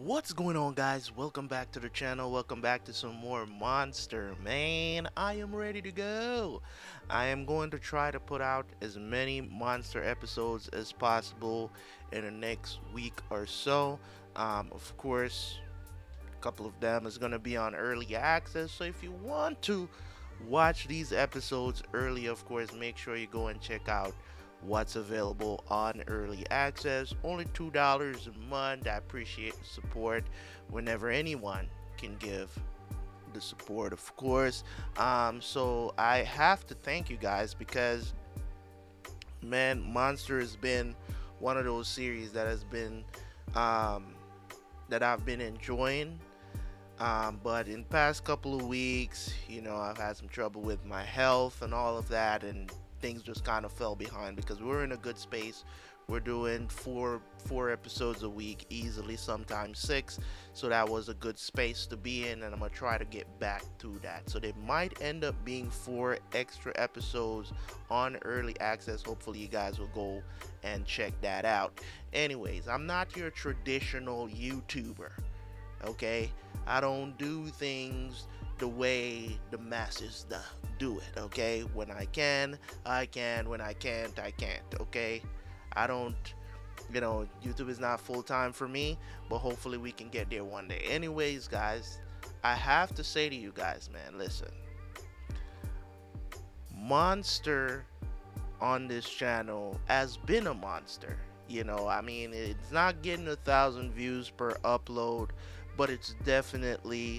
What's going on, guys? Welcome back to the channel. Welcome back to some more Monster. Man, I am ready to go. I am going to try to put out as many Monster episodes as possible in the next week or so. Of course, a couple of them is going to be on early access. So if you want to watch these episodes early, of course, make sure you go and check out what's available on early access. Only $2 a month. I appreciate the support whenever anyone can give the support, of course. So I have to thank you guys because, man, Monster has been one of those series that has been that I've been enjoying. But in past couple of weeks, I've had some trouble with my health and all of that, and things just kind of fell behind because we're in a good space. We're doing four episodes a week easily, sometimes six. So that was a good space to be in, and I'm gonna try to get back to that. So there might end up being 4 extra episodes on early access. Hopefully you guys will go and check that out. Anyways, I'm not your traditional YouTuber, okay? I don't do things the way the masses do it, okay? When I can, I can. When I can't, I can't, okay? I don't, YouTube is not full-time for me, but hopefully we can get there one day. Anyways, guys, I have to say to you guys, man, listen. Monster on this channel has been a monster. I mean, it's not getting 1,000 views per upload, but it's definitely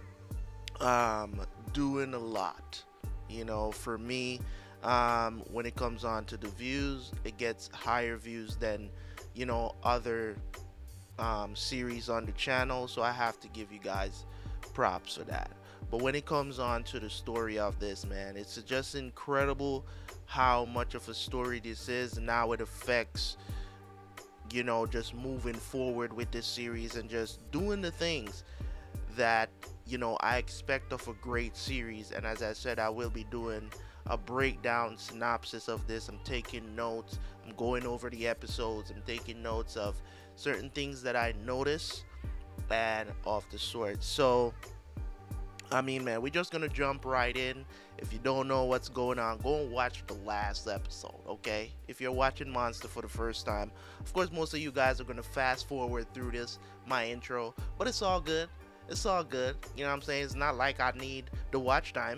doing a lot. For me, when it comes on to the views, it gets higher views than other series on the channel, so I have to give you guys props for that. But when it comes on to the story of this, man, it's just incredible how much of a story this is, and how it affects just moving forward with this series and just doing the things that I expect of a great series. And as I said, I will be doing a breakdown synopsis of this. I'm taking notes, I'm going over the episodes, I'm taking notes of certain things that I notice and of the sort. So I mean, man, we're just gonna jump right in. If you don't know what's going on, go and watch the last episode, okay? If you're watching Monster for the first time, of course, most of you guys are gonna fast forward through my intro, but it's all good. It's all good. You know what I'm saying? It's not like I need the watch time,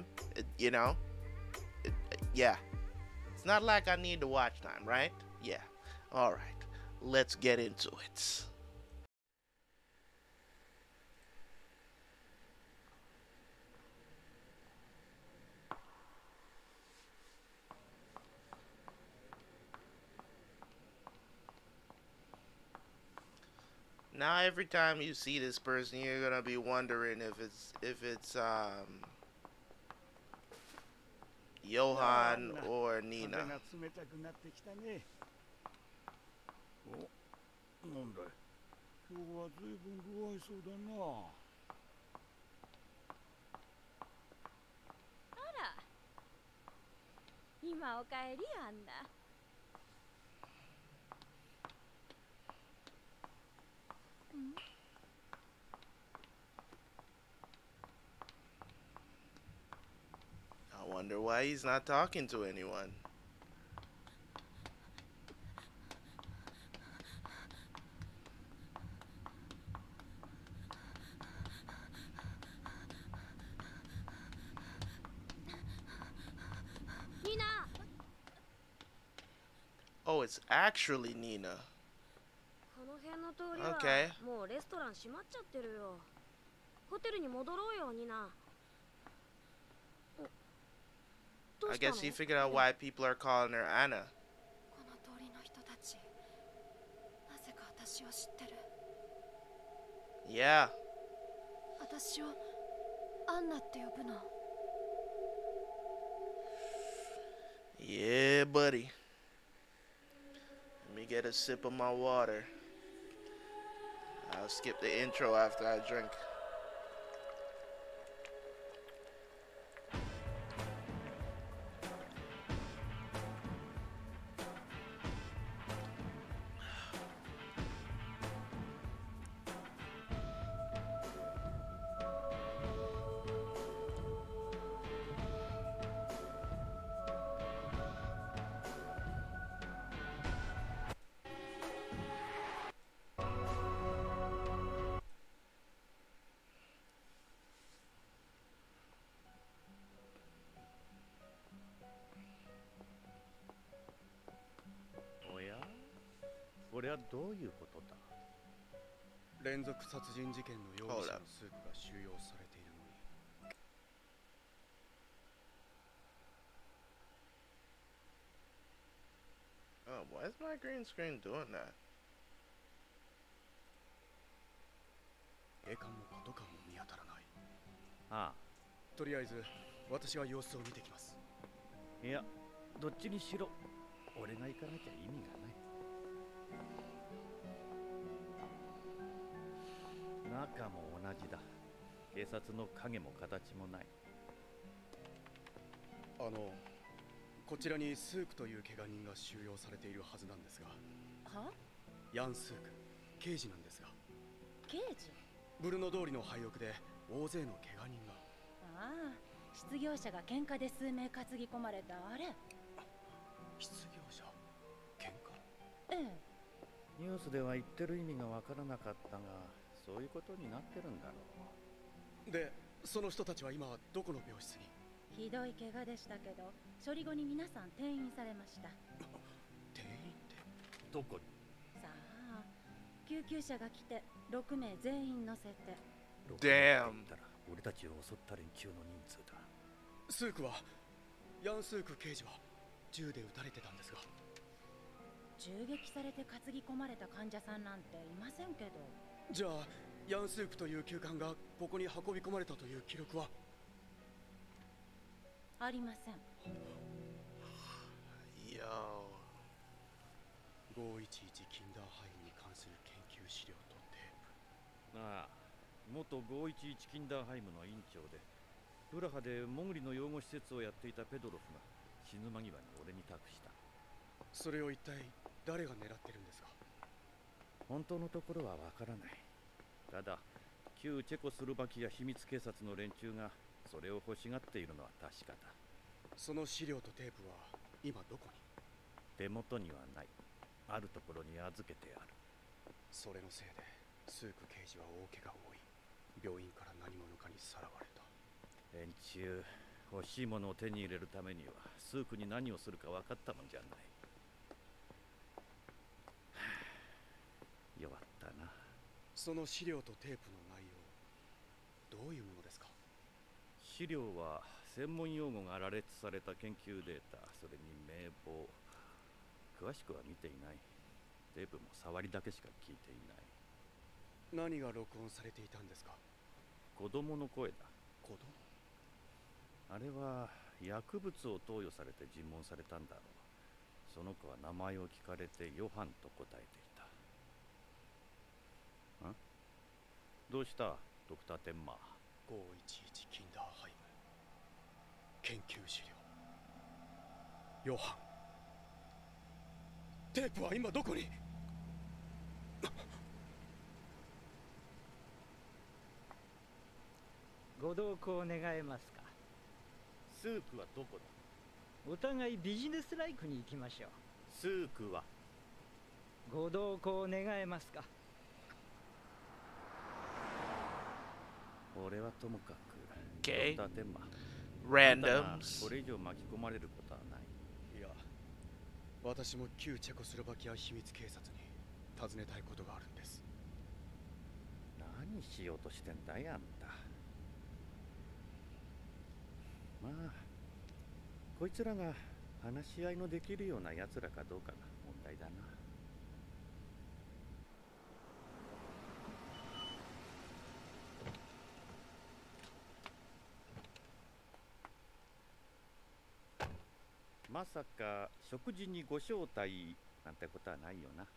yeah. It's not like I need the watch time, right? Yeah. All right. Let's get into it. Now every time you see this person, you're gonna be wondering if it's Johan or Nina. 冷たくなってきたね。お、なんだい。今日はずいぶん不愛想だな。 あら、今お帰りアンナ。 I wonder why he's not talking to anyone. Nina! Oh, it's actually Nina. この辺の通りは Okay. もうレストラン閉まっちゃってるよ。ホテルに戻ろうよ、ニナ。どう I したの guess he figured out why people are calling her Anna. この通りの人たち、なぜか私を知ってる。 Yeah. 私をアンナって呼ぶの。 Yeah, buddy. Let me get a sip of my water. I'll skip the intro after I drink. はどういうことだ？ 連続殺人事件の容疑者のスークが収容されているのに。 Oh, why is my green screen doing that? 警官もパトカーも見当たらない。 あとりあえず私は様子を見てきます。 あ、いや、どっちにしろ俺が行かなきゃ意味がない。中も同じだ。警察の影も形もない。 こちらにスークという怪我人が収容されているはずなんですが。 は？ ヤン・スーク、刑事なんですが。 刑事？ ブルノ通りの廃屋で大勢の怪我人が。 ああ、失業者が喧嘩で数名担ぎ込まれたあれ。 失業者？喧嘩？ ええ。 ニュースでは言ってる意味がわからなかったが、そういうことになってるんだろう。で、その人たちは今どこの病室に？ ひどい怪我でしたけど、処理後に皆さん転院されました。 転院って？ どこに？ さあ、救急車が来て6名全員乗せて。 Damn。 俺たちを襲った連中の人数だ。 スークは、ヤン・スーク刑事は銃で撃たれてたんですが。 銃撃されて担ぎ込まれた患者さんなんていませんけど。 じゃあヤン・スークという急患がここに運び込まれたという記録は？ ありません。 Yo。 511キンダーハイムに関する研究資料とテープ。 ああ、元511キンダーハイムの院長で、プラハでモグリの養護施設をやっていたペドロフが死ぬ間際に俺に託した。 それを一体誰が狙ってるんですか？ 本当のところはわからない。ただ旧チェコスロバキア秘密警察の連中がそれを欲しがっているのは確かだ。 その資料とテープは今どこに？ 手元にはない。あるところに預けてある。 それのせいでスーク刑事は大怪我を負い、病院から何者かにさらわれた。 連中欲しいものを手に入れるためにはスークに何をするか分かったもんじゃない。弱ったな。 その資料とテープの内容、どういうものですか？ 資料は専門用語が羅列された研究データ、それに名簿。詳しくは見ていない。テープも触りだけしか聞いていない。 何が録音されていたんですか？ 子供の声だ。 子供？ あれは薬物を投与されて尋問されたんだろう。その子は名前を聞かれてヨハンと答えていた。どうしたドクターテンマー。 511キンダーハイム研究資料。ヨハン。テープは今どこに？ ご同行願えますか？ スークはどこだ？ お互いビジネスライクに行きましょう。 スークは？ ご同行願えますか？ 俺はともかく。 Okay。 ドクターテンマー。 Randoms。 これ以上巻き込まれることはない。 いや、私も旧チェコスロバキア秘密警察に尋ねたいことがあるんです。 何しようとしてんだいあんた。まあこいつらが話し合いのできるような奴らかどうかが問題だな。まさか食事にご招待なんてことはないよな。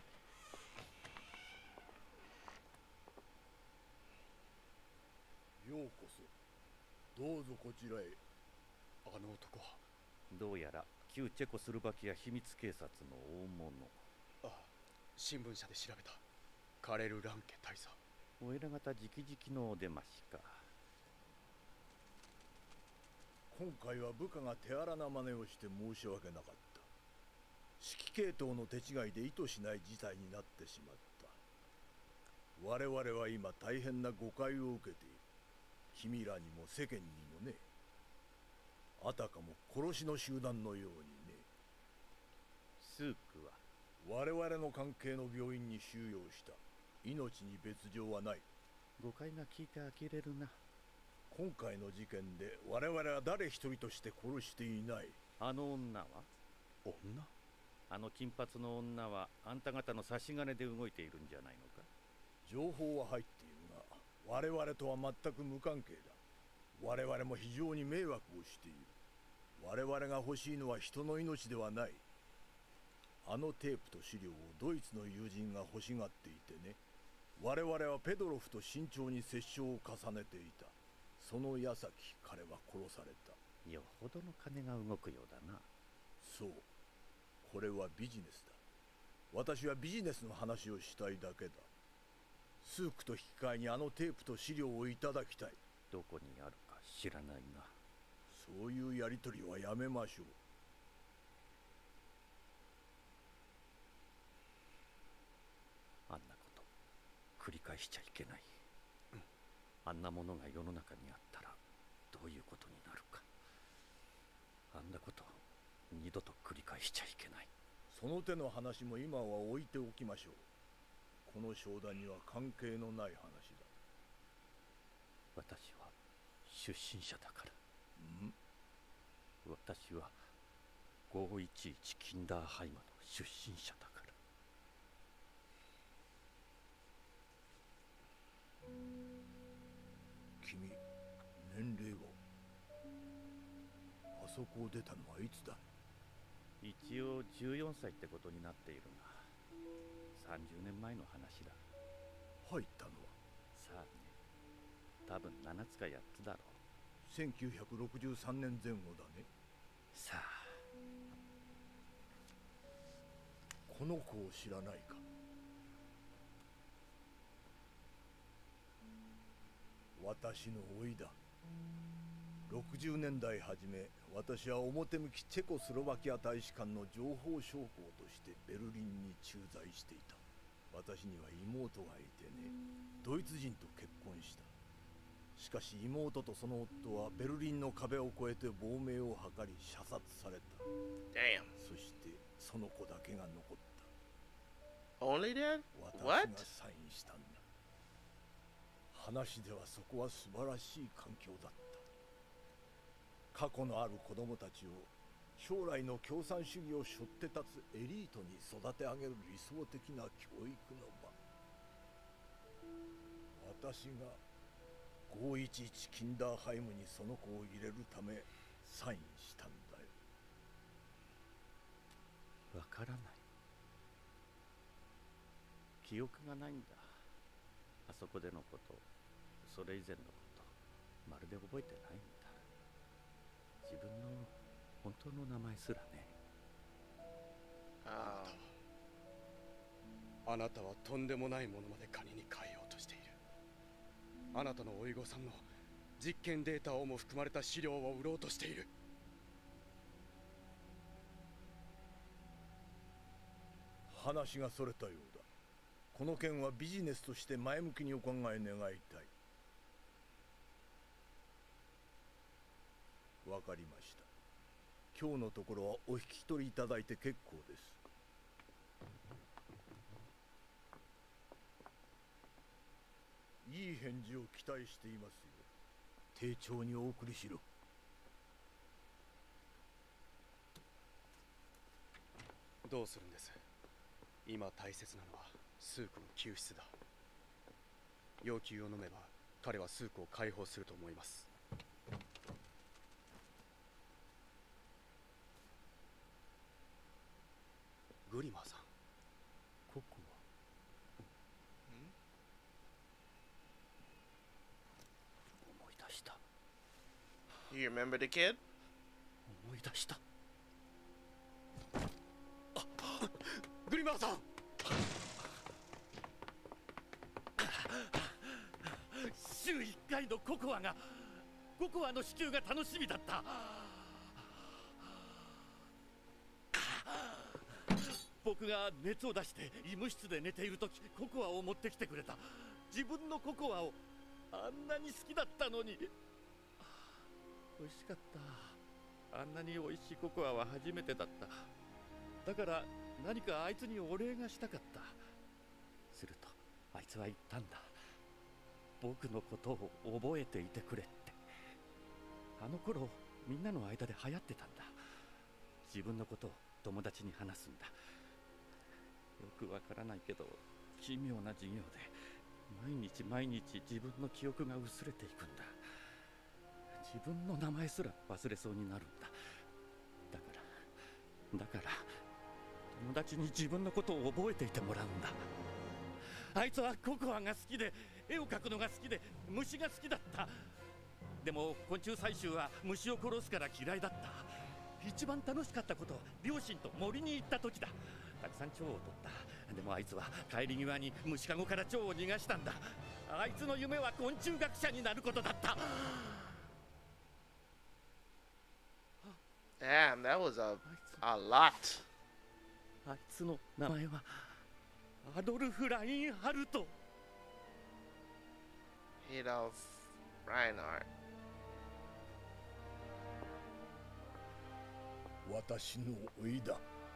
ようこそ。どうぞこちらへ。 あの男は？ どうやら旧チェコスロバキア秘密警察の大物。 ああ、新聞社で調べた。カレル・ランケ大佐。 お偉方直々のお出ましか。 今回は部下が手荒な真似をして申し訳なかった。指揮系統の手違いで意図しない事態になってしまった。我々は今大変な誤解を受けている。君らにも世間にもね。あたかも殺しの集団のようにね。 スークは？ 我々の関係の病院に収容した。命に別状はない。 誤解が聞いて呆れるな。 今回の事件で我々は誰一人として殺していない。 あの女は？ 女？ あの金髪の女はあんた方の差し金で動いているんじゃないのか？ 情報は入っているが、我々とは全く無関係だ。我々も非常に迷惑をしている。我々が欲しいのは人の命ではない。あのテープと資料をドイツの友人が欲しがっていてね。我々はペドロフと慎重に折衝を重ねていた。その矢先彼は殺された。 よほどの金が動くようだな。 そう。これはビジネスだ。私はビジネスの話をしたいだけだ。スークと引き換えにあのテープと資料をいただきたい。 どこにあるか知らないが。 そういうやりとりはやめましょう。 あんなこと繰り返しちゃいけない。あんなものが世の中にあったらどういうことになるか。あんなこと二度と繰り返しちゃいけない。 その手の話も今は置いておきましょう。この商談には関係のない話だ。 私は出身者だから。私は511キンダーハイマの出身者だから。 君、年齢は？あそこを出たのはいつだ？ 一応14歳ってことになっているが、30年前の話だ。 入ったのは？ さあね、多分7つか8つだろう。 1963年前後だね。 さあ、 この子を知らないか？私の甥だ。60年代初め、私は表向きチェコスロバキア大使館の情報将校としてベルリンに駐在していた。私には妹がいてね、ドイツ人と結婚した。しかし妹とその夫はベルリンの壁を越えて亡命を図り射殺された。 Damn. そしてその子だけが残った。 Only then? 私 What? がサインしたんだ。話ではそこは素晴らしい環境だった。過去のある子供たちを将来の共産主義を背負って立つエリートに育て上げる理想的な教育の場。私が511キンダーハイムにその子を入れるためサインしたんだよ。 わからない。記憶がないんだ。あそこでのこと、それ以前のこと、まるで覚えてないんだ。自分の本当の名前すらね。 あなたはとんでもないものまで金に変えようとしている。あなたの甥御さんの実験データをも含まれた資料を売ろうとしている。 話がそれたようだ。この件はビジネスとして前向きにお考え願いたい。わかりました。今日のところはお引き取りいただいて結構です。いい返事を期待していますよ。丁重にお送りしろ。 どうするんです？今大切なのはスークの救出だ。要求を飲めば彼はスークを解放すると思います。グリマーさん、 ここは思い出した。 You remember the kid? 思い出した。 グリマーさん、 週1回のココアの支給が楽しみだった。僕が熱を出して医務室で寝ているとき、ココアを持ってきてくれた。自分のココアをあんなに好きだったのに。美味しかった。あんなに美味しいココアは初めてだった。だから何かあいつにお礼がしたかった。するとあいつは言ったんだ。僕のことを覚えていてくれって。あの頃みんなの間で流行ってたんだ。自分のことを友達に話すんだ。よくわからないけど奇妙な授業で毎日毎日自分の記憶が薄れていくんだ。自分の名前すら忘れそうになるんだ。だから友達に自分のことを覚えていてもらうんだ。あいつはココアが好きで絵を描くのが好きで虫が好きだった。でも昆虫採集は虫を殺すから嫌いだった。一番楽しかったことは両親と森に行った時だ。たくさん蝶を取った。でもあいつは帰り際に虫かごから蝶を逃がしたんだ。あいつの夢は昆虫学者になることだった。 Damn, that was a lot. あいつの名前はアドルフ・ラインハルト。 Adolf Reinhardt. 私の老いだ。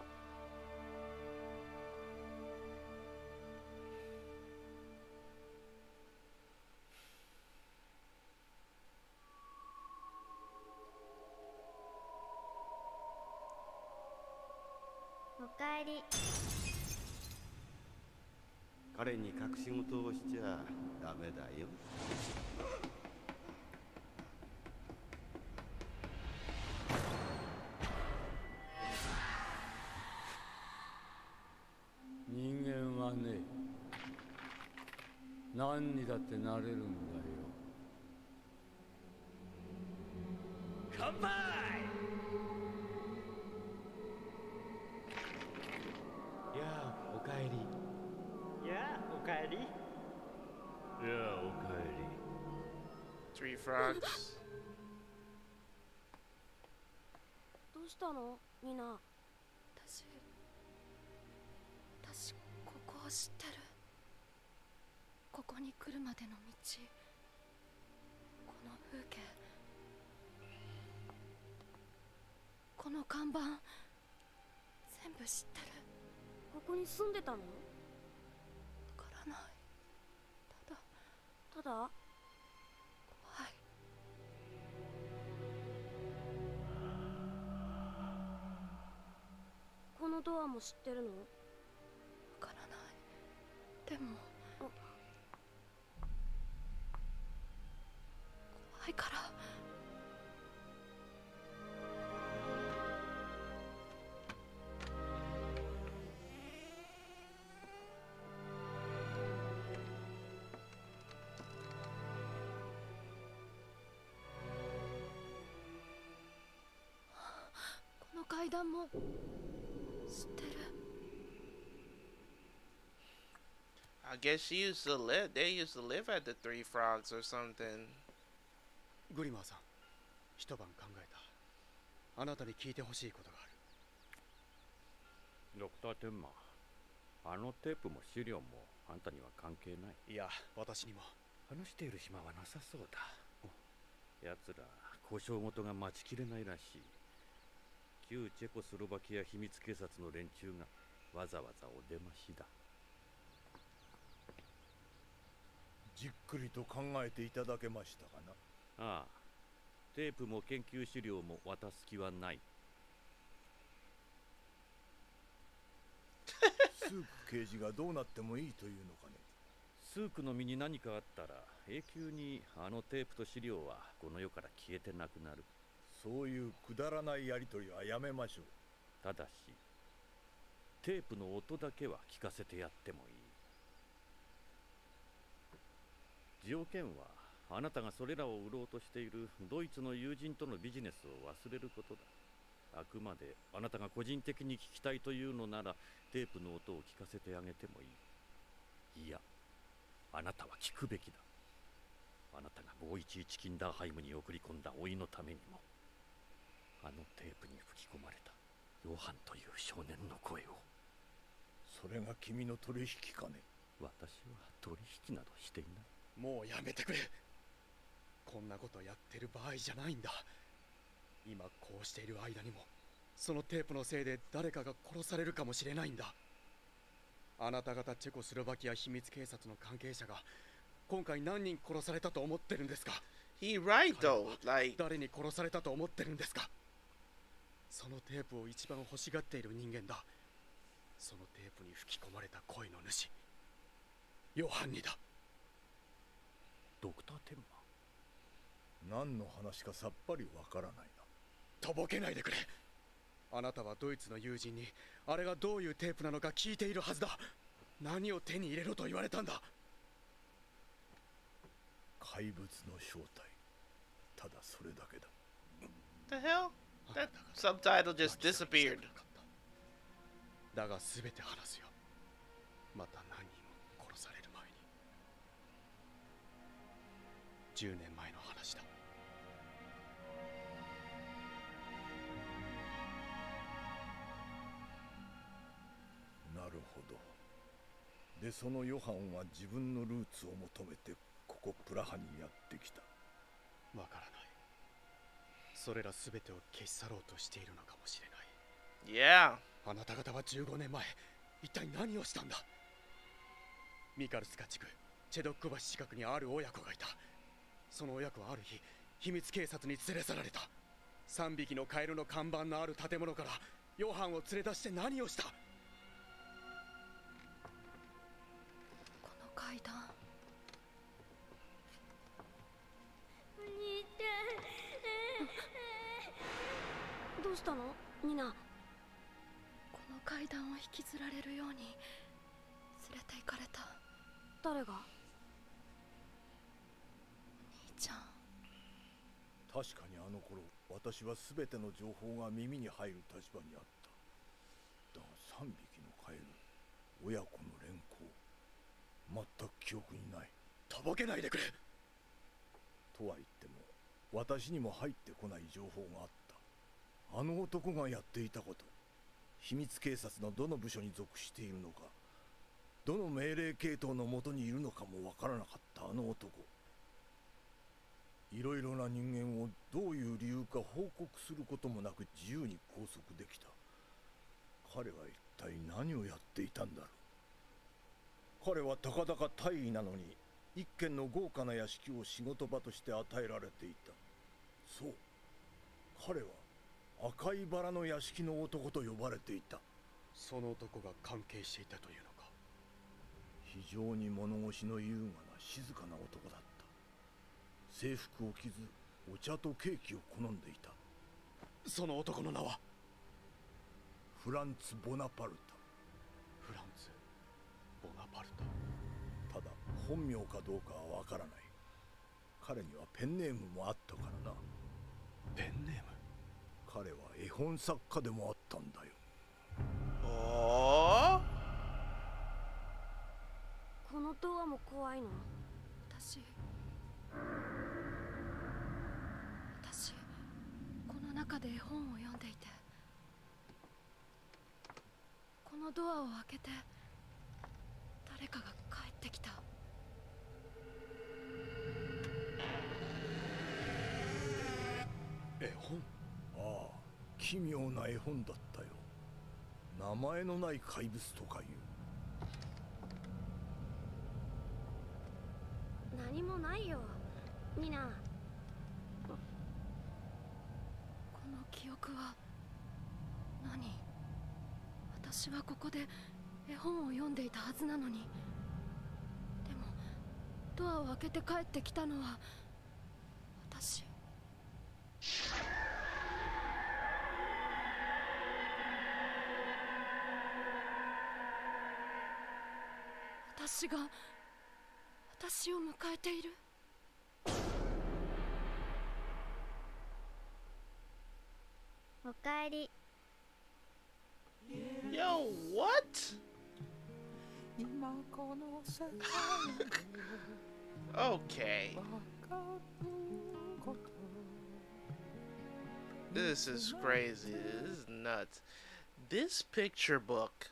おかえり。 彼に隠し事をしちゃダメだよ。 人間はね、何にだってなれるんだよ。 乾杯。 やあ、おかえり。 やあ、おかえり。 やあ、おかえ Three frogs. どうしたのニナ。 私ここを知ってる。ここに来るまでの道、この風景、この看板、全部知ってる。 ここに住んでたの？わからない。 ただ怖い。 このドアも知ってるの？ わからない。でも怖いから。この階段も知ってる。 I guess she used to live. They used to live at the Three Frogs or something. グリマーさん、一晩考えた。あなたに聞いてほしいことがある。 ドクター・テンマー、あのテープも資料もあんたには関係ない。 いや、私にも。 話している暇はなさそうだ。奴ら交渉事が待ちきれないらしい。旧チェコスロバキア秘密警察の連中がわざわざお出ましだ。 じっくりと考えていただけましたかな。 ああ、テープも研究資料も渡す気はない。 スーク刑事がどうなってもいいというのかね。 スークの身に何かあったら永久にあのテープと資料はこの世から消えてなくなる。 そういうくだらないやりとりはやめましょう。 ただしテープの音だけは聞かせてやってもいい。条件はあなたがそれらを売ろうとしているドイツの友人とのビジネスを忘れることだ。あくまであなたが個人的に聞きたいというのならテープの音を聞かせてあげてもいい。いや、あなたは聞くべきだ。あなたが511キンダーハイムに送り込んだ甥のためにも、あのテープに吹き込まれたヨハンという少年の声を。 それが君の取引かね。 私は取引などしていない。 もうやめてくれ。こんなことやってる場合じゃないんだ。今こうしている間にもそのテープのせいで誰かが殺されるかもしれないんだ。あなた方チェコスロバキア秘密警察の関係者が今回何人殺されたと思ってるんですか？ He right though, like 誰に殺されたと思ってるんですか？そのテープを一番欲しがっている人間だ。そのテープに吹き込まれた声の主、ヨハンにだ。 ドクターテンマ。 何の話かさっぱりわからないな。 とぼけないでくれ。あなたはドイツの友人にあれがどういうテープなのか聞いているはずだ。何を手に入れろと言われたんだ？ 怪物の正体、ただそれだけだ。 The hell? That subtitle just disappeared. だが全て話すよ。また何人も殺される前に。10年前の話だ。 なるほど。で、そのヨハンは自分のルーツを求めてここプラハにやってきた。 わからない。それら全てを消し去ろうとしているのかもしれない。 Yeah. あなた方は15年前、一体何をしたんだ？ミカルスカ地区、チェドック橋近くにある親子がいた。その親子はある日、秘密警察に連れ去られた。3匹のカエルの看板のある建物からヨハンを連れ出して何をした？ この階段。 お兄ちゃん。どうしたのニナ？ この階段を引きずられるように連れて行かれた。 誰が？ 兄ちゃん。 確かにあの頃、私は全ての情報が耳に入る立場にあった。だが3匹のカエル、親子の連行、全く記憶にない。 とぼけないでくれ。 とは言っても、私にも入ってこない情報があった。あの男がやっていたこと、秘密警察のどの部署に属しているのか、どの命令系統のもとにいるのかもわからなかったあの男。いろいろな人間をどういう理由か報告することもなく自由に拘束できた。彼は一体何をやっていたんだろう。彼はたかだか大尉なのに一軒の豪華な屋敷を仕事場として与えられていた。そう、彼は赤いバラの屋敷の男と呼ばれていた。 その男が関係していたというのか？ 非常に物腰の優雅な静かな男だった。制服を着ず、お茶とケーキを好んでいた。 その男の名は？ フランツ・ボナパルタ。 フランツ・ボナパルタ。 ただ本名かどうかはわからない。彼にはペンネームもあったからな。 ペンネーム？ 彼は絵本作家でもあったんだよ。 Oh? このドアも怖いの？ 私この中で絵本を読んでいて、このドアを開けて誰かが帰ってきた。 絵本？ ああ、奇妙な絵本だったよ。名前のない怪物とかいう。 何もないよニナ。 この記憶は何？私はここで絵本を読んでいたはずなのに。でもドアを開けて帰ってきたのは私。私が私を迎えている。 おかえり。 Yo, what? Okay. This is crazy. This is nuts. This picture book.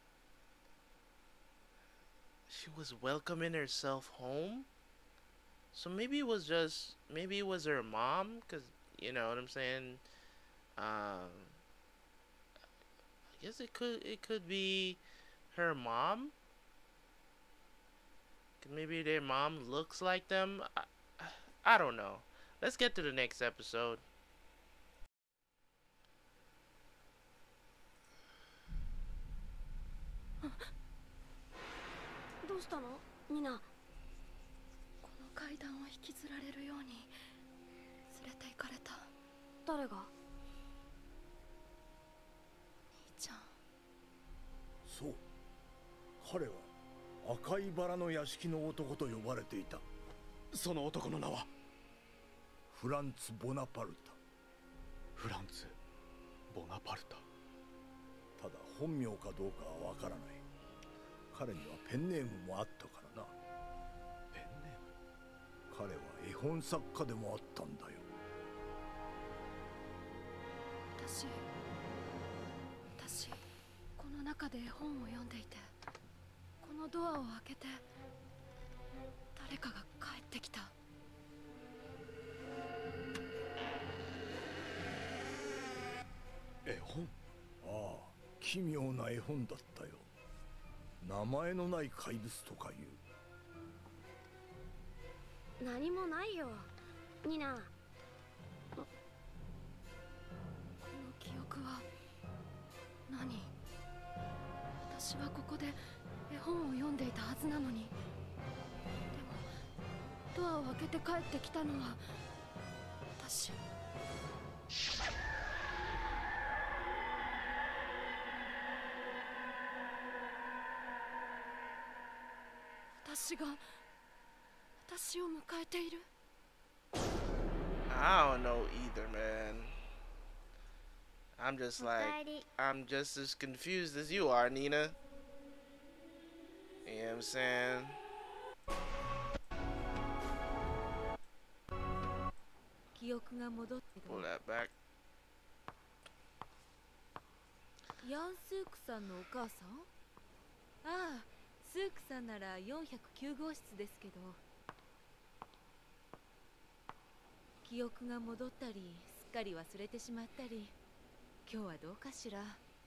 She was welcoming herself home? So maybe it was just, maybe it was her mom, cause you know what I'm saying. I guess it could be her mom. 'Cause maybe their mom looks like them. I don't know. Let's get to the next episode. どうしたのニナ。 この階段を引きずられるように連れて行かれた。 誰が？ 兄ちゃん。 そう、彼は赤いバラの屋敷の男と呼ばれていた。 その男の名はフランツ・ボナパルタ。 フランツ・ボナパルタ。 ただ本名かどうかはわからない。彼にはペンネームもあったからな。 ペンネーム？ 彼は絵本作家でもあったんだよ。 私この中で絵本を読んでいて、このドアを開けて誰かが帰ってきた。 絵本？ ああ、奇妙な絵本だったよ。名前のない怪物とかいう。 何もないよニナ。 この記憶は何？私はここで絵本を読んでいたはずなのに。でもドアを開けて帰ってきたのは私。私を迎えている。 I don't know either, man. I'm just as confused as you are, Nina. You know what I'm saying? 記憶が戻ってく Pull る。 that back. ヤン・スークさんのお母さん？ああ、スークさんなら409号室ですけど。記憶が戻ったり、すっかり忘れてしまったり。今日はどうかしら。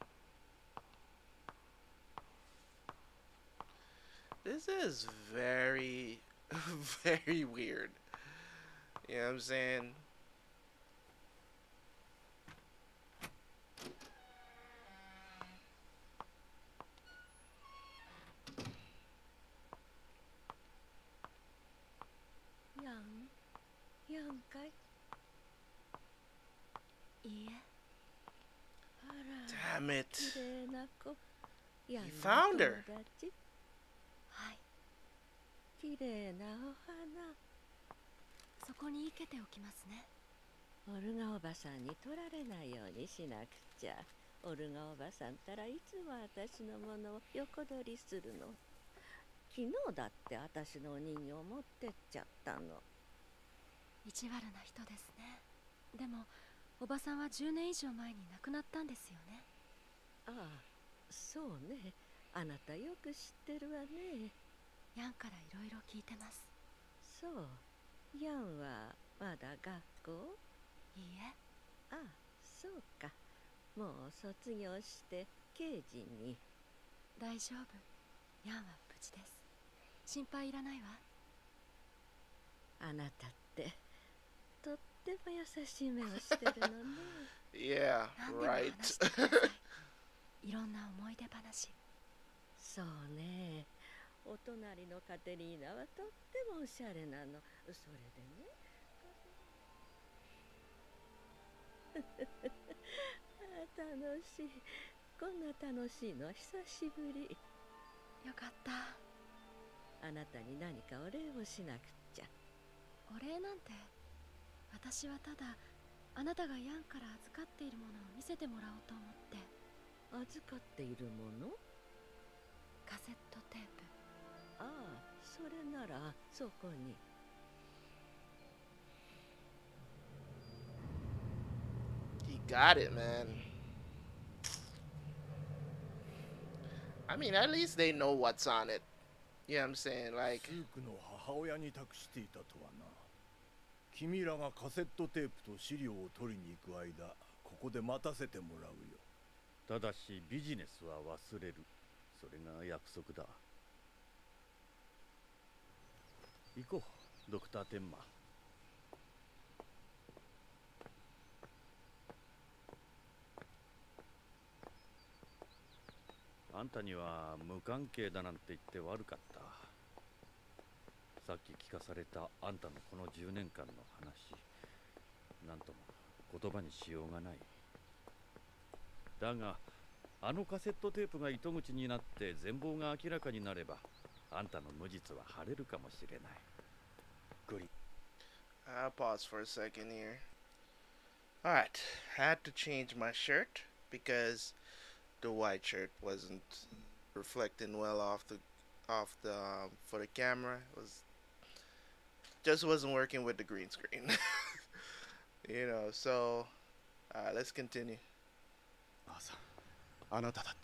This is very, very weird. You know what I'm saying? Yangかい？いいえ。あら。 Damn it. 綺麗な子。ヤン You の found 友 her. 達。はい。綺麗なお花。 そこに生けておきますね。 オルガおばさんに取られないようにしなくちゃ。オルガおばさんったらいつも私のものを横取りするの。昨日だって私のお人形を持ってっちゃったの。 意地悪な人ですね。でもおばさんは10年以上前に亡くなったんですよね。 ああ、そうね。あなたよく知ってるわね。 ヤンからいろいろ聞いてます。 そう。ヤンはまだ学校？ いいえ。 ああ、そうか。もう卒業して刑事に。 大丈夫。ヤンは無事です。心配いらないわ。 あなたってとっても優しい目をしてるのね。 Yeah, right. いろんな思い出話。 そうね。お隣のカテリーナはとってもおしゃれなの。それでね。楽しい。こんな楽しいの久しぶり。 よかった。 あなたに何かお礼をしなくちゃ。 お礼なんて。私はただあなたがヤンから預かっているものを見せてもらおうと思って。 預かっているもの？ カセットテープ。 ああ、それならそこに。 He got it, man. I mean, at least they know what's on it. Yeah, I'm saying like. スークの母親に託していたとはな。君らがカセットテープと資料を取りに行く間、ここで待たせてもらうよ。 ただしビジネスは忘れる。それが約束だ。行こう、ドクター・テンマ。あんたには無関係だなんて言って悪かった。さっき聞かされたあんたのこの10年間の話、なんとも言葉にしようがない。だがあのカセットテープが糸口になって全貌が明らかになれば、あんたの無実は晴れるかもしれない。グリ。 I'll pause for a second here. Alright, had to change my shirt because the white shirt wasn't reflecting well off the for the camera. It was just wasn't working with the green screen. You know, so let's continue. あなただって。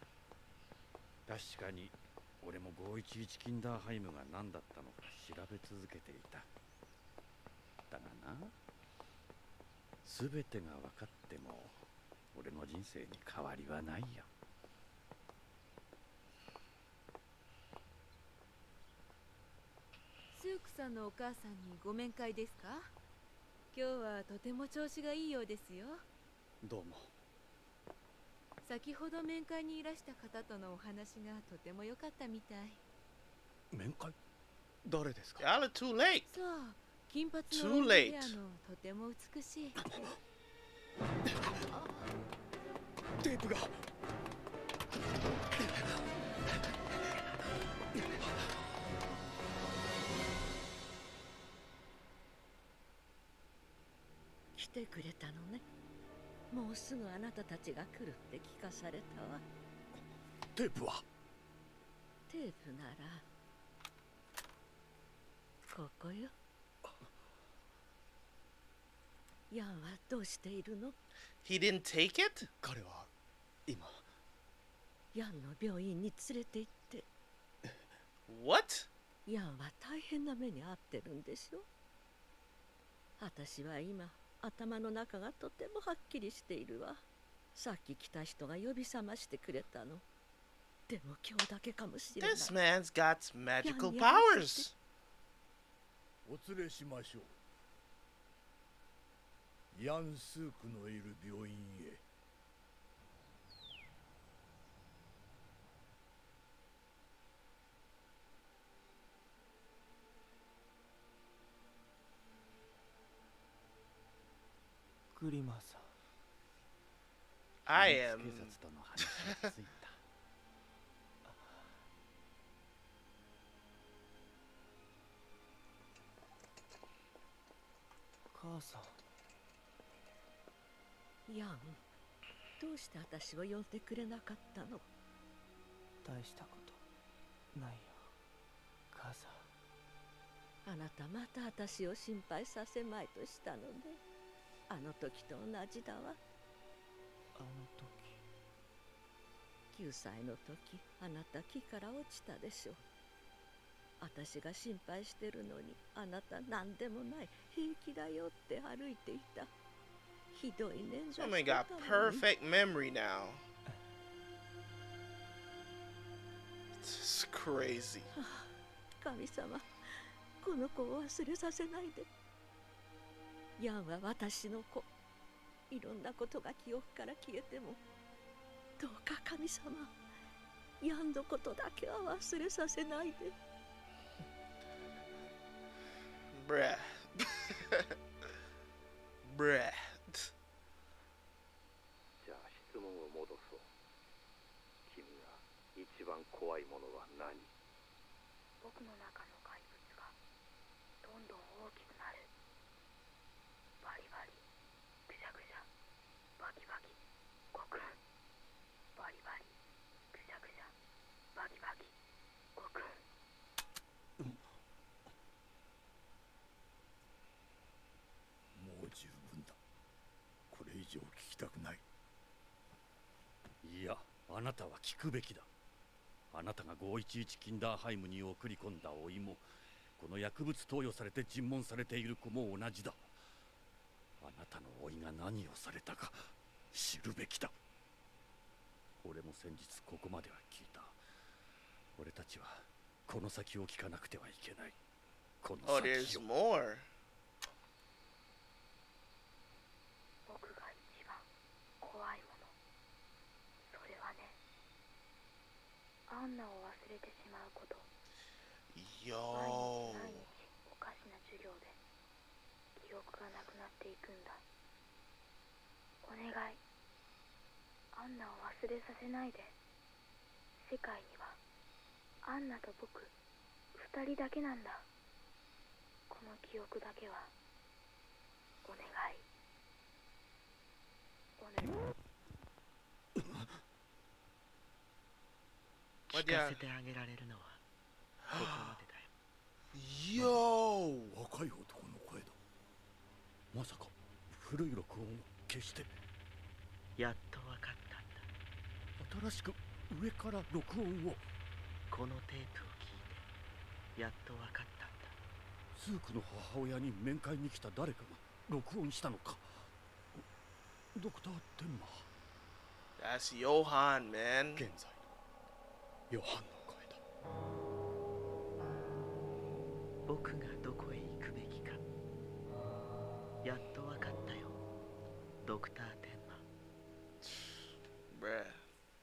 確かに俺も511キンダーハイムが何だったのか調べ続けていた。だがな、全てが分かっても俺の人生に変わりはないよ。 スークさんのお母さんにご面会ですか？今日はとても調子がいいようですよ。 どうも。 先ほど面会にいらした方とのお話がとても良かったみたい。 面会？誰ですか？ Y'all are too late. そう、金髪の Too ロング late. ヘアのとても美しい。 テープが。 来てくれたのね。もうすぐあなたたちが来るって聞かされたわ。 テープは？ テープならここよ。ヤンはどうしているの？ He didn't take it? 彼は今ヤンの病院に連れて行って。 What? ヤンは大変な目に遭ってるんでしょ。私は今頭の中がとてもはっきりしているわ。さっき来た人が呼び覚ましてくれたの。でも今日だけかもしれない。 This man's got magical powers. お連れしましょう。ヤン・スークのいる病院へ。 グリマーさん。 I am. 警察との話がついた。 母さん。 ヤン、どうして私を呼んでくれなかったの？ 大したことないよ、母さん。 あなたまた私を心配させまいとしたのね。あの時と同じだわ。 あの時9歳の時、あなた木から落ちたでしょう。私が心配してるのに、あなた何でもない平気だよって歩いていた。ひどい捻挫 Oh my god, perfect memory now. This is crazy. 神様、この子を忘れさせないで。ヤンは私の子。いろんなことが記憶から消えても、どうか神様、ヤンのことだけは忘れさせないで。 Bruh. Bruh. じゃあ質問を戻そう。君が一番怖いものは何？ 僕の中の怪物がどんどん大きくなる。バリバリ、ぐしゃぐしゃ、バキバキ、ゴクン。バリバリ、ぐしゃぐしゃ、バキバキ、ゴクン。 もう十分だ。これ以上聞きたくない。 いや、あなたは聞くべきだ。 あなたが511キンダーハイムに送り込んだ甥も、この薬物投与されて尋問されている子も同じだ。あなたの甥が何をされたか知るべきだ。俺も先日ここまでは聞いた。俺たちはこの先を聞かなくてはいけない。この先を。 僕が一番怖いもの、それはね、アンナを忘れてしまうこと。毎日おかしな授業で記憶がなくなっていくんだ。お願い、アンナを忘れさせないで。世界にはアンナと僕2人だけなんだ。この記憶だけはお願い。 聞かせてあげられるのはここまでだよ。 若い男の声だ。 まさか古い録音を消して。 やっと分かったんだ。 新しく上から録音を。 このテープを聞いてやっと分かったんだ。 スークの母親に面会に来た誰かが録音したのか。ドクター・テンマー。 That's Johan, man. 現在のヨハンの声だ。僕がどこへ行くべきかやっと分かったよ、ドクター・テンマー。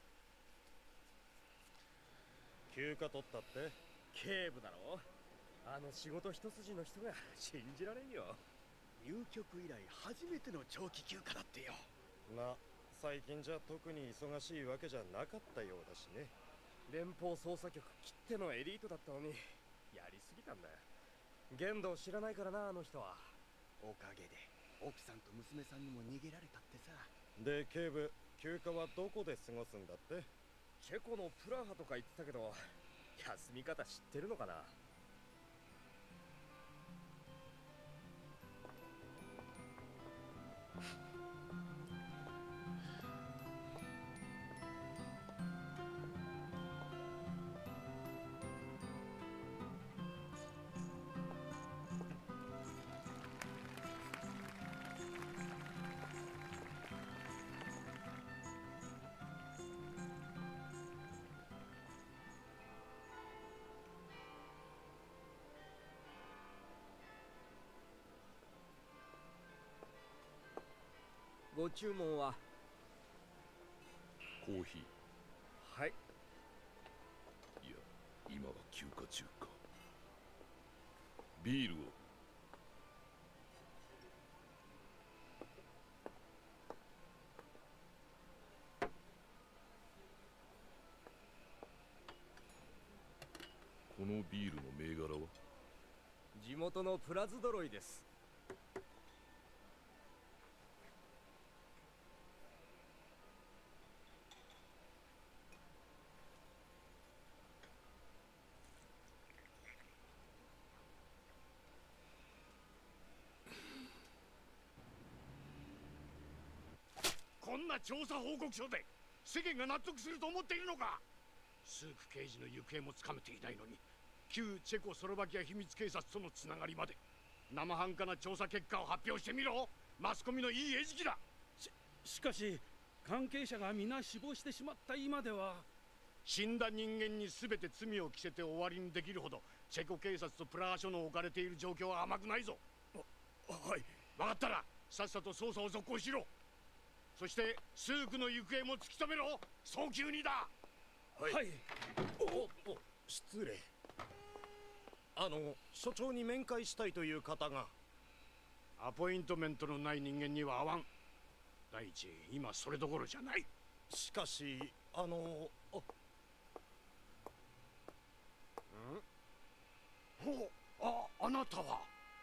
休暇取ったって？警部だろ。あの仕事一筋の人が信じられんよ。 入局以来初めての長期休暇だってよ。 まあ最近じゃ特に忙しいわけじゃなかったようだしね。連邦捜査局きってのエリートだったのにやりすぎたんだよ。限度を知らないからな、あの人は。 おかげで奥さんと娘さんにも逃げられたってさ。 で警部、休暇はどこで過ごすんだって？チェコのプラハとか言ってたけど、休み方知ってるのかな？ご注文は？ コーヒー。はい。 いや、今は休暇中か。ビールを。このビールの銘柄は？ 地元のプラズドロイです。 こんな調査報告書で世間が納得すると思っているのか？スーク刑事の行方もつかめていないのに、旧チェコスロバキア秘密警察とのつながりまで。生半可な調査結果を発表してみろ。マスコミのいい餌食だ。 しかし関係者が皆死亡してしまった今では。 死んだ人間に全て罪を着せて終わりにできるほどチェコ警察とプラハ署の置かれている状況は甘くないぞ。はい、分かったらさっさと捜査を続行しろ。そしてスークの行方も突き止めろ。早急にだ。 はい。失礼。所長に面会したいという方が。 アポイントメントのない人間には会わん。第一、今それどころじゃない。 しかし、 あなたは。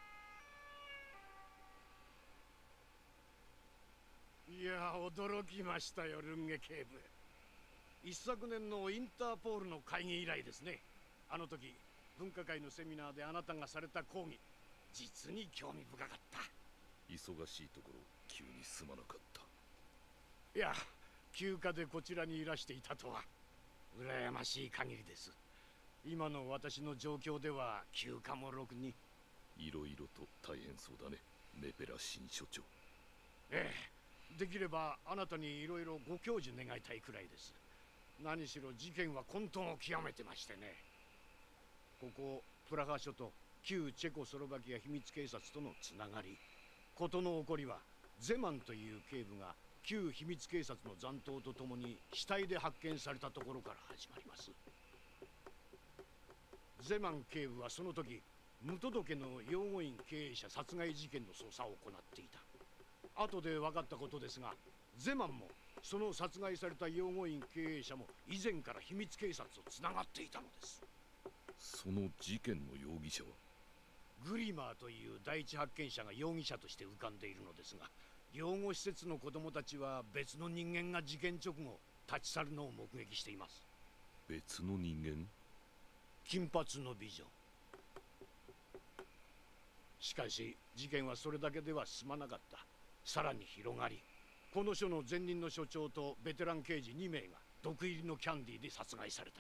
いや、驚きましたよ、ルンゲ警部。一昨年のインターポールの会議以来ですね。あの時文化会のセミナーであなたがされた講義、実に興味深かった。 忙しいところ急にすまなかった。 いや、休暇でこちらにいらしていたとは。 羨ましい限りです。今の私の状況では休暇もろくに。 いろいろと大変そうだね、メペラ新所長。 ええ、できればあなたにいろいろご教授願いたいくらいです。何しろ事件は混沌を極めてましてね。ここプラハ諸島旧チェコスロバキア秘密警察とのつながり、事の起こりはゼマンという警部が旧秘密警察の残党とともに死体で発見されたところから始まります。ゼマン警部はその時無届けの養護院経営者殺害事件の捜査を行っていた。後で分かったことですが、ゼマンもその殺害された養護院経営者も以前から秘密警察とつながっていたのです。 その事件の容疑者は？ グリマーという第一発見者が容疑者として浮かんでいるのですが、養護施設の子供たちは別の人間が事件直後立ち去るのを目撃しています。 別の人間？ 金髪の美女。しかし事件はそれだけでは済まなかった。さらに広がり、この署の前任の署長とベテラン刑事2名が毒入りのキャンディーで殺害された。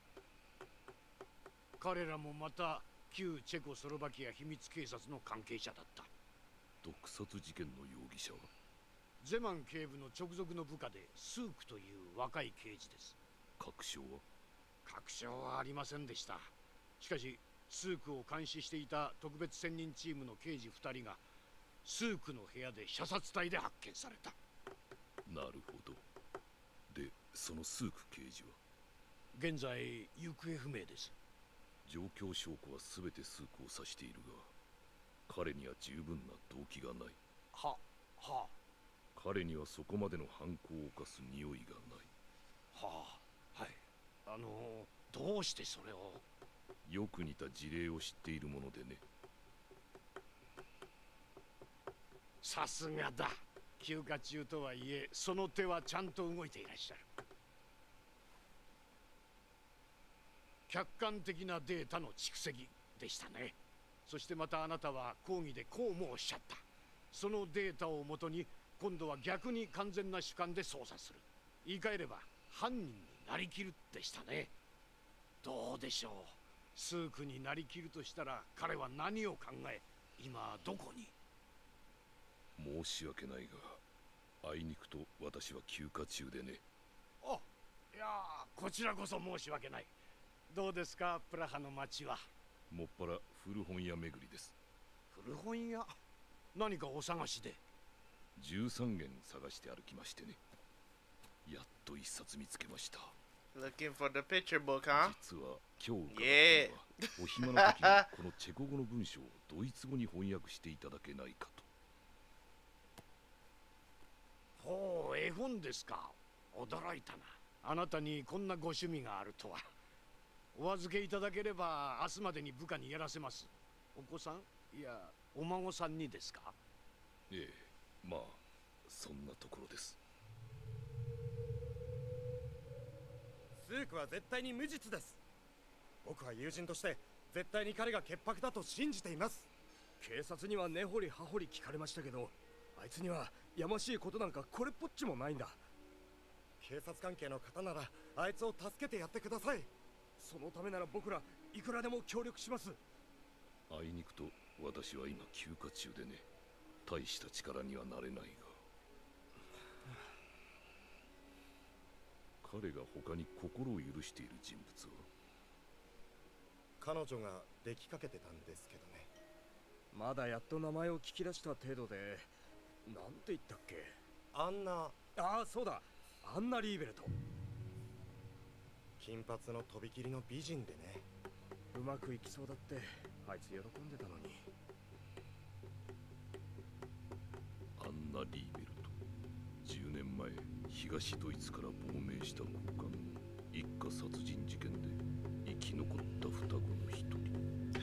彼らもまた旧チェコスロバキア秘密警察の関係者だった。 毒殺事件の容疑者は？ ゼマン警部の直属の部下でスークという若い刑事です。 確証は？ 確証はありませんでした。しかしスークを監視していた特別専任チームの刑事2人がスークの部屋で射殺体で発見された。 なるほど。で、そのスーク刑事は？ 現在行方不明です。 状況証拠は全てスークを指しているが、彼には十分な動機がない。 はあ。 彼にはそこまでの犯行を犯す匂いがない。 はあ、はい。どうしてそれを？ よく似た事例を知っているものでね。 さすがだ。休暇中とはいえその手はちゃんと動いていらっしゃる。客観的なデータの蓄積でしたね。そしてまたあなたは講義でこうもおっしゃった。そのデータをもとに今度は逆に完全な主観で捜査する。言い換えれば犯人になりきるでしたね。どうでしょう。スークになりきるとしたら彼は何を考え、今どこに？ 申し訳ないが、あいにくと私は休暇中でね。 あ、いやこちらこそ申し訳ない。どうですか、プラハの街は？ もっぱら古本屋巡りです。 古本屋？何かお探しで ？13軒探して歩きましてね。やっと一冊見つけました。 Looking for the picture book, huh? 実は今日からお暇な時にこのチェコ語の文章をドイツ語に翻訳していただけないかと。 ほう、絵本ですか。驚いたな。あなたにこんなご趣味があるとは。お預けいただければ明日までに部下にやらせます。お子さん、いやお孫さんにですか？ ええ、まあそんなところです。 スークは絶対に無実です。僕は友人として絶対に彼が潔白だと信じています。警察には根掘り葉掘り聞かれましたけど、あいつにはやましいことなんかこれっぽっちもないんだ。警察関係の方ならあいつを助けてやってください。そのためなら僕らいくらでも協力します。 あいにくと私は今休暇中でね、大した力にはなれないが。彼が他に心を許している人物は？ 彼女ができかけてたんですけどね。 まだやっと名前を聞き出した程度で、なんて言ったっけ？ アンナ。 ああ、そうだ、アンナ・リーベルト。 金髪のとびきりの美人でね。 うまくいきそうだってあいつ喜んでたのに。 アンナ・リーベルト、10年前東ドイツから亡命した高官、一家殺人事件で生き残った双子の一人。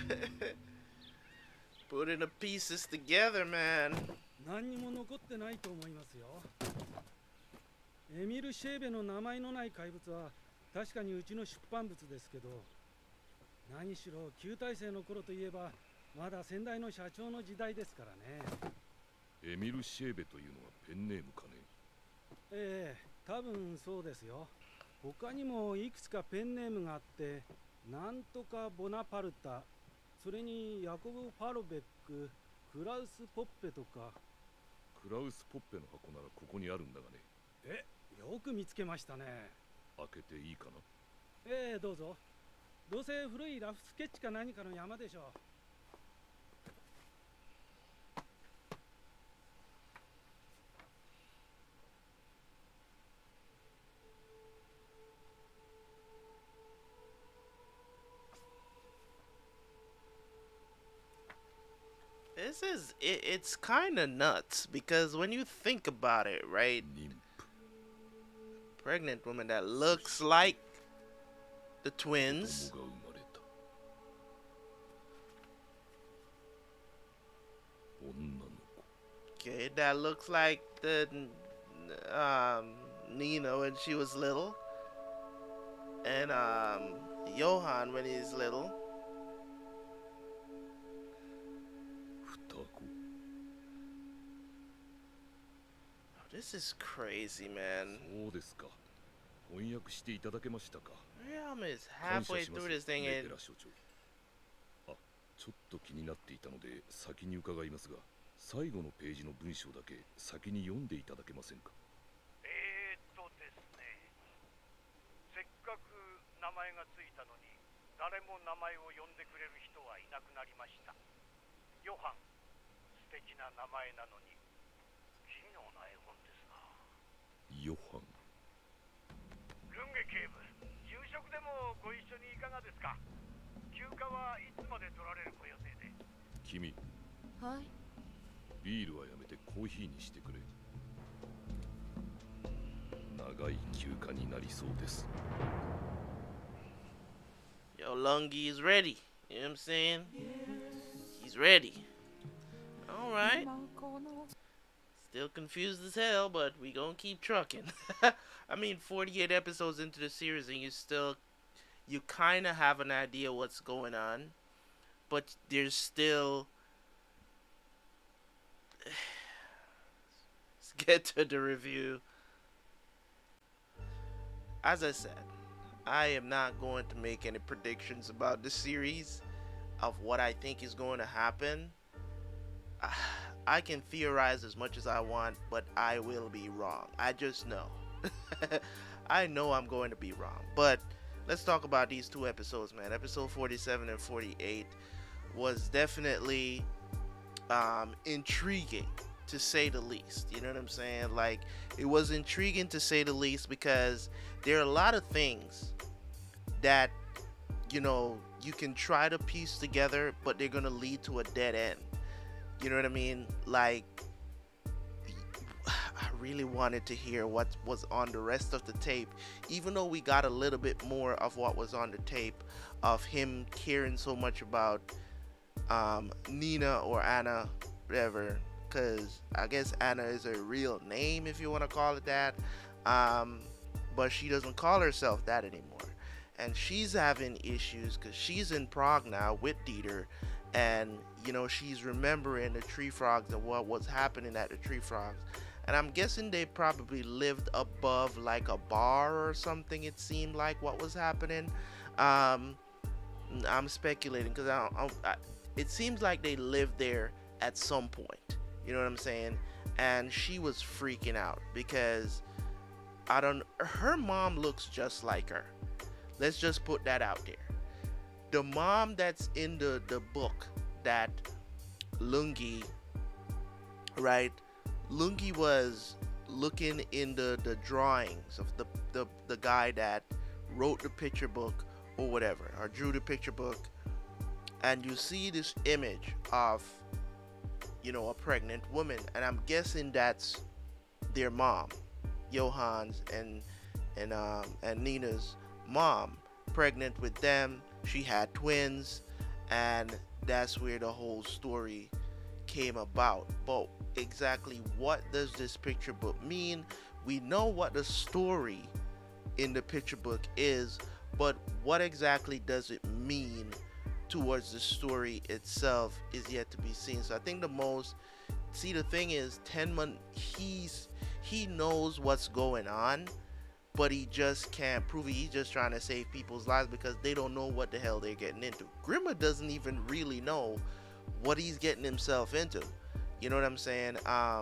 Putting the pieces together, man. 何にも残ってないと思いますよ。エミル・シェーベの名前のない怪物は確かにうちの出版物ですけど、何しろ旧体制の頃といえばまだ先代の社長の時代ですからね。 エミル・シェーベというのはペンネームかね？ ええ、多分そうですよ。 他にもいくつかペンネームがあって、なんとかボナパルタ、それにヤコブ・パロベック、クラウス・ポッペとか。 クラウス・ポッペの箱ならここにあるんだがね。 よく見つけましたね。 開けていいかな？ どうぞ。どうせ古いラフスケッチか何かの山でしょう。 It's kind of nuts because when you think about it, right? Pregnant woman that looks like the twins. Okay, that looks like the Nina when she was little, and Johan when he's little. This is crazy, man. Yeah, I'm just halfway through this thing and... ちょっと気になっていたので先に伺いますが、最後のページの文章だけ先に読んでいただけませんか？ ですね。せっかく名前がついたのに、誰も名前を呼んでくれる人はいなくなりました。ヨハン、素敵な名前なのに。 ヨハン。 ルンゲ警部、夕食でもご一緒にいかがですか？休暇はいつまで取られるご予定で？ 君。 はい。 ビールはやめてコーヒーにしてくれ。長い休暇になりそうです。 Yo, Lungi is ready. You know what I'm saying? He's ready. All right. Still confused as hell, but we gonna keep trucking. I mean, 48 episodes into the series and you kind of have an idea what's going on, but there's still... Let's get to the review. As I said, I am not going to make any predictions about the series of what I think is going to happen. I can theorize as much as I want, but I will be wrong. I just know. I know I'm going to be wrong. But let's talk about these two episodes, man. Episode 47 and 48 was definitely intriguing, to say the least. You know what I'm saying? Like, it was intriguing to say the least because there are a lot of things that, you know, you can try to piece together, but they're going to lead to a dead end. You know what I mean? Like, I really wanted to hear what was on the rest of the tape, even though we got a little bit more of what was on the tape of him caring so much about Nina or Anna, whatever, because I guess Anna is her real name, if you want to call it that, but she doesn't call herself that anymore, and she's having issues because she's in Prague now with Dieter. And, you know, she's remembering the tree frogs and what was happening at the tree frogs. And I'm guessing they probably lived above like a bar or something, it seemed like what was happening. I'm speculating because it seems like they lived there at some point. You know what I'm saying? And she was freaking out because her mom looks just like her. Let's just put that out there. The mom that's in the book that Lungi, right? Lungi was looking in the drawings of the guy that wrote the picture book or whatever, or drew the picture book, and you see this image of, you know, a pregnant woman, and I'm guessing that's their mom, Johan's and Nina's mom, pregnant with them. She had twins, and that's where the whole story came about. But exactly what does this picture book mean? We know what the story in the picture book is, but what exactly does it mean towards the story itself is yet to be seen. So I think the thing is, Tenma, he knows what's going on, but he just can't prove it. He's just trying to save people's lives because they don't know what the hell they're getting into. Grimmer doesn't even really know what he's getting himself into. You know what I'm saying?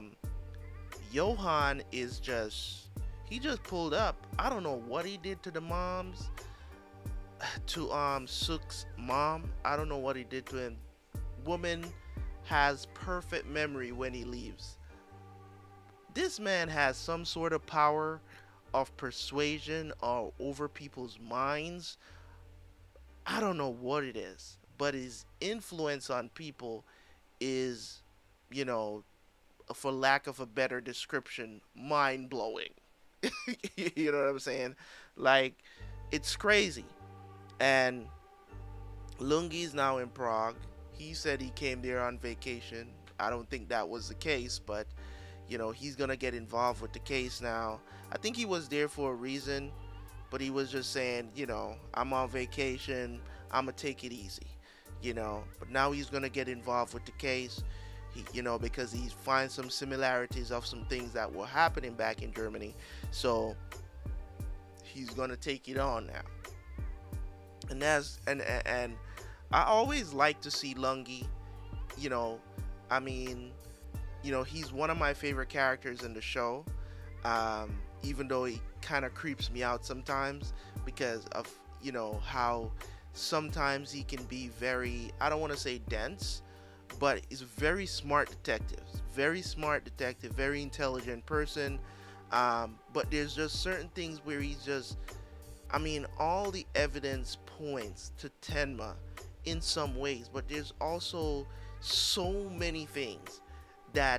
Johan is just, he just pulled up. I don't know what he did to the moms, to Sook's mom. I don't know what he did to him. Woman has perfect memory when he leaves. This man has some sort of power of persuasion or over people's minds. I don't know what it is, but his influence on people is, you know, for lack of a better description, mind-blowing. You know what I'm saying? Like, it's crazy. And Lungi's now in Prague. He said he came there on vacation. I don't think that was the case, but you know, he's gonna get involved with the case now. I think he was there for a reason, but he was just saying, you know, I'm on vacation, I'm gonna take it easy, you know. But now he's gonna get involved with the case, you know, because he finds some similarities of some things that were happening back in Germany. So he's gonna take it on now. And that's and I always like to see Lungi, you know, I mean, you know, he's one of my favorite characters in the show, even though he kind of creeps me out sometimes because of, you know, how sometimes he can be very, I don't want to say dense, but he's a very smart detective, very intelligent person, but there's just certain things where he's just, I mean, all the evidence points to Tenma in some ways, but there's also so many things that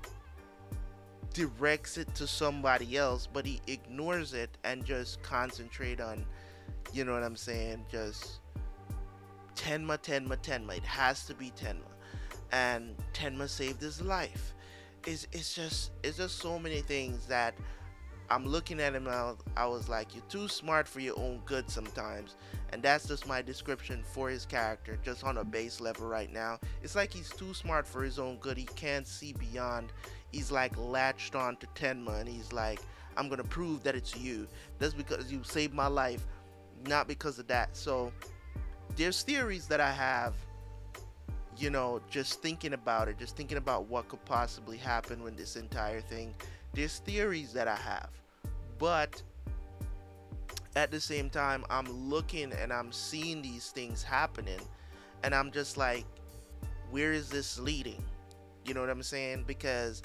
directs it to somebody else, but he ignores it and just concentrate on, you know what I'm saying, just Tenma. It has to be Tenma, and Tenma saved his life. It's just so many things that I'm looking at him and I was like, you're too smart for your own good sometimes. And that's just my description for his character, just on a base level right now. It's like he's too smart for his own good. He can't see beyond. He's like latched on to Tenma, and he's like, I'm gonna prove that it's you. That's because you saved my life, not because of that. So there's theories that I have, you know, just thinking about it, just thinking about what could possibly happen with this entire thing. There's theories that I have, but at the same time, I'm looking and I'm seeing these things happening, and I'm just like, where is this leading? You know what I'm saying? Because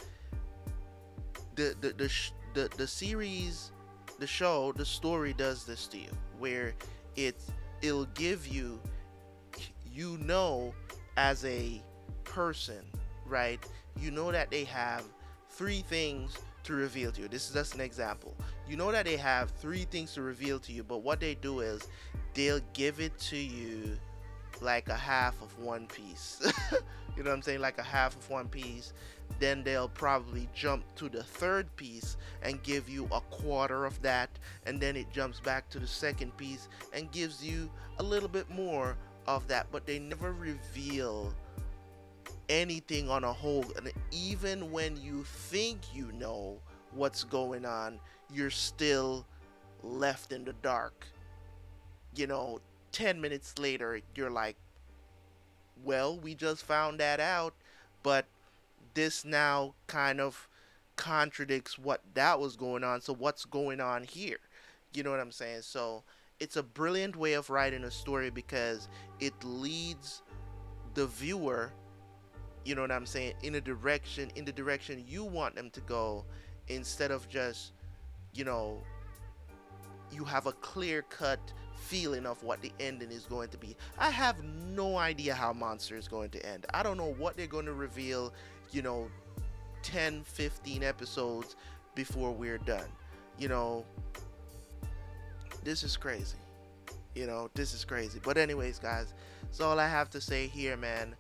the series, the show, the story does this to you, where it'll give you, you know, as a person, right? You know that they have 3 things to reveal to you. This is just an example. You know that they have 3 things to reveal to you, but what they do is they'll give it to you like a half of one piece. You know what I'm saying? Like a half of one piece. Then they'll probably jump to the 3rd piece and give you a quarter of that, and then it jumps back to the 2nd piece and gives you a little bit more of that, but they never reveal anything on a whole. And even when you think you know what's going on, you're still left in the dark. You know, 10 minutes later, you're like, well, we just found that out, but this now kind of contradicts what that was going on. So what's going on here? You know what I'm saying? So it's a brilliant way of writing a story because it leads the viewer, you know what I'm saying, in the direction you want them to go, instead of just, you know, you have a clear-cut feeling of what the ending is going to be. I have no idea how Monster is going to end. I don't know what they're going to reveal, you know, 10, 15 episodes before we're done. You know, this is crazy. You know, this is crazy. But anyways, guys, that's all I have to say here, man.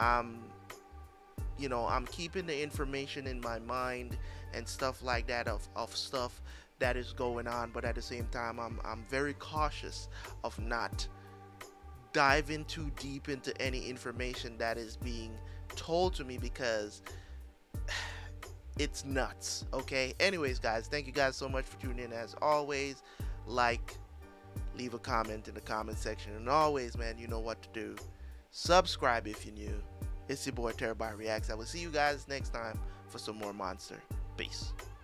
You know, I'm keeping the information in my mind and stuff like that of stuff that is going on, but at the same time, I'm very cautious of not diving too deep into any information that is being told to me, because it's nuts. Okay, anyways guys, thank you guys so much for tuning in. As always, like, leave a comment in the comment section, and always, man, you know what to do. Subscribe if you're new. It's your boy Terabyte Reacts. I will see you guys next time for some more Monster. Peace.